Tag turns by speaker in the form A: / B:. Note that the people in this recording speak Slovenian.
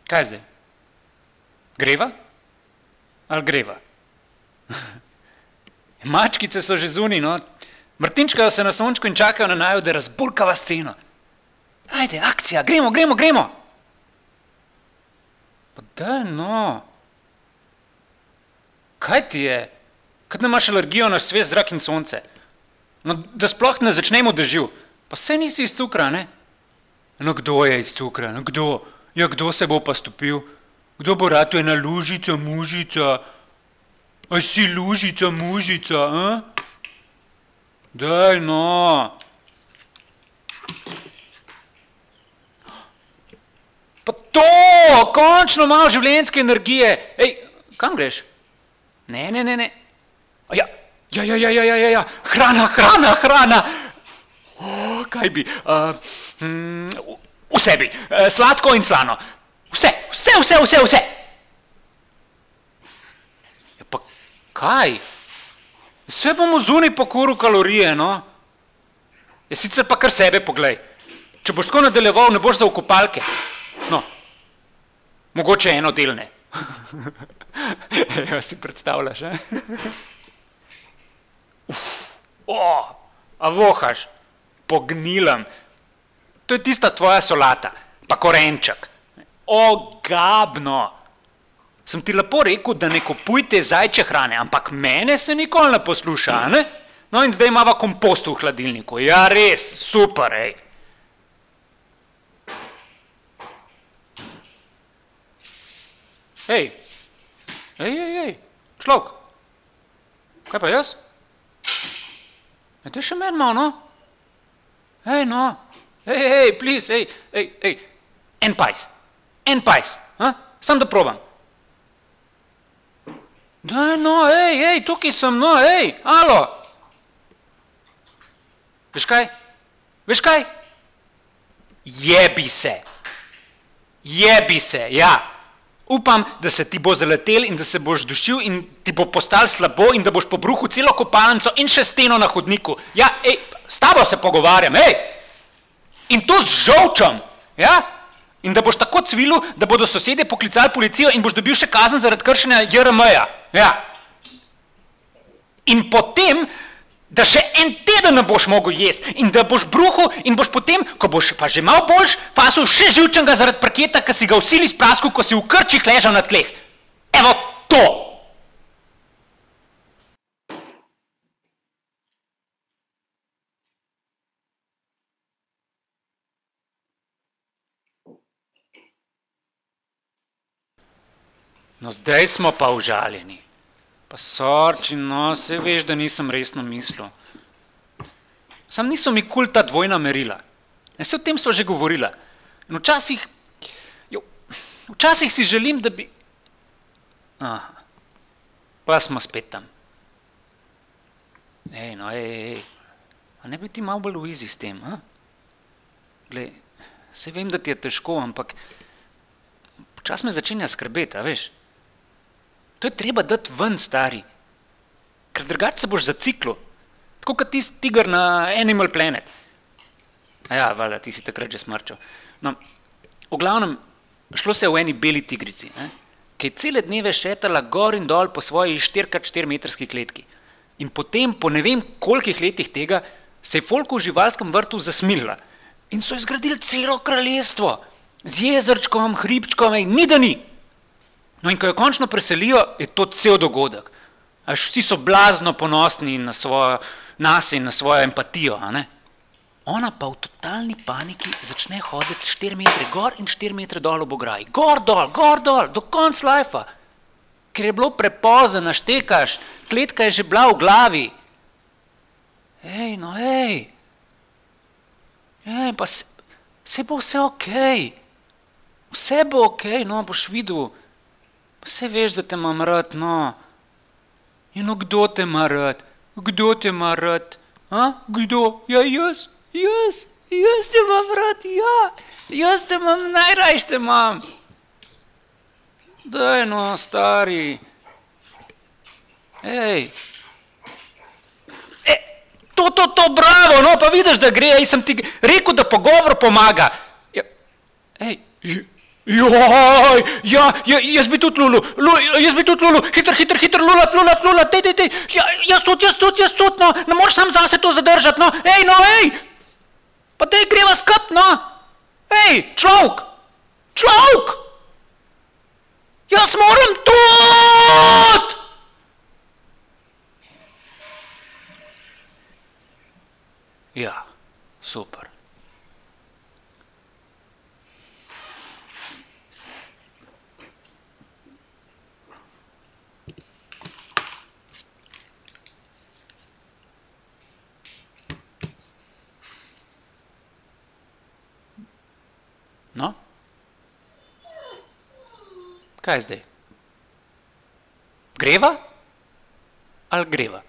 A: Kaj zdaj? Greva? Ali greva? Mačkice so že zunaj, no. Vrtinčkajo se na sončku in čakajo na naju, da razburkava sceno. Ajde, akcija, gremo, gremo, gremo! Pa daj, no. Kaj ti je? Kad ne imaš alergijo na svež zrak in sonce? No, da sploh ne začnemo dežju. Pa saj nisi iz cukra, ne? No, kdo je iz cukra? No, kdo? Ja, kdo se bo pa stopil? Kdo bo rad ena lužica, mužica? A si lužica, mužica, a? Daj, no. Pa to! Končno malo življenjske energije. Ej, kam greš? Ne. Ja. Hrana. Kaj bi? Vse bi. Sladko in slano. Vse. Ja, pa kaj? Vse bomo zunaj pokuril kalorije, no. Ja, sicer pa kar sebe poglej. Če boš tako nadaljeval, ne boš za okopalke. No, mogoče enodelne. Ja, si predstavljaš, a? A vohaš? Pognilam. To je tista tvoja solata, pa korenček. Ogabno. Sem ti lepo rekel, da ne kupujte zajče hrane, ampak mene se nikoli ne posluša, ne? No in zdaj imava kompost v hladilniku. Ja, res, super, ej. Ej, človek. Kaj pa jaz? Ja, te še meni malo, no? Ej, no. Ej, please, ej. En pajs, ha? Sam da probam. Daj, no, ej, tukaj sem, no, ej, alo. Veš kaj? Jebi se, ja. Upam, da se ti bo zaletel in da se boš dušil in ti bo postal slabo in da boš pobruhal celo kopalnico in še steno na hodniku. Ja, ej, s tabo se pogovarjam, ej. In to z žolčem, ja. In da boš tako cvilil, da bodo sosedje poklicali policijo in boš dobil še kazen zaradi kršenja JRM-ja. Ja. In potem, da še en teden ne boš mogel jesti in da boš bruhal in boš potem, ko boš pa že malo boljš, fasil še živčenega zaradi parketa, ki si ga vsili sprasku, ko si v krčih ležal na tleh. Evo to! No, zdaj smo pa užaljeni. Pa sorči, no, saj veš, da nisem resno mislil. Sam niso mi kul ta dvojna merila. Se o tem sva že govorila. In včasih si želim, da bi... Aha, pa smo spet tam. Ej, no, ej. A ne bi ti malo bolj v izi s tem, ha? Glej, saj vem, da ti je težko, ampak počas me začenja skrbeti, a veš? To je treba dati ven, stari. Ker drugače se boš zaciklo. Tako kot tisti tiger na Animal Planet. A ja, valjda, ti si takrat že smrčal. No, v glavnem, šlo se v eni beli tigrici, ki je cele dneve šetala gor in dol po svoji 4x4 metrski kletki. In potem, po ne vem kolikih letih tega, se je folku v živalskem vrtu zasmilila. In so izgradili celo kraljestvo. Z jezerčkom, hribčkom, ni da ni. No in ko jo končno preselijo, je to cel dogodek. Vsi so blazno ponosni na nas in na svojo empatijo, a ne? Ona pa v totalni paniki začne hoditi 4 metre gor in 4 metre dol ob ograji. Gor dol, do konc lajfa. Ker je bilo prepozno, naštekaš, kletka je že bila v glavi. Ej, no ej. Ej, pa se bo vse okej. Vse bo okej, no, boš videl. Vse veš, da te imam rad, no. Ja, no, kdo te ima rad? Kdo te ima rad? A? Kdo? Ja, jaz te imam rad, ja. Jaz te imam, najrajš te imam. Daj, no, stari. Ej. To, bravo, no, pa vidiš, da gre. Ej, sem ti rekel, da pogovor pomaga. Ej, Joj, ja, jaz bi tudi Lulu, hiter, Lula, dej, jaz tudi, no, ne moreš sam zase to zadržati, no, ej, pa dej greva skup, no, ej, človek, jaz moram tudi! Ja, super. No? Kaj zdaj? Greva? Ali greva?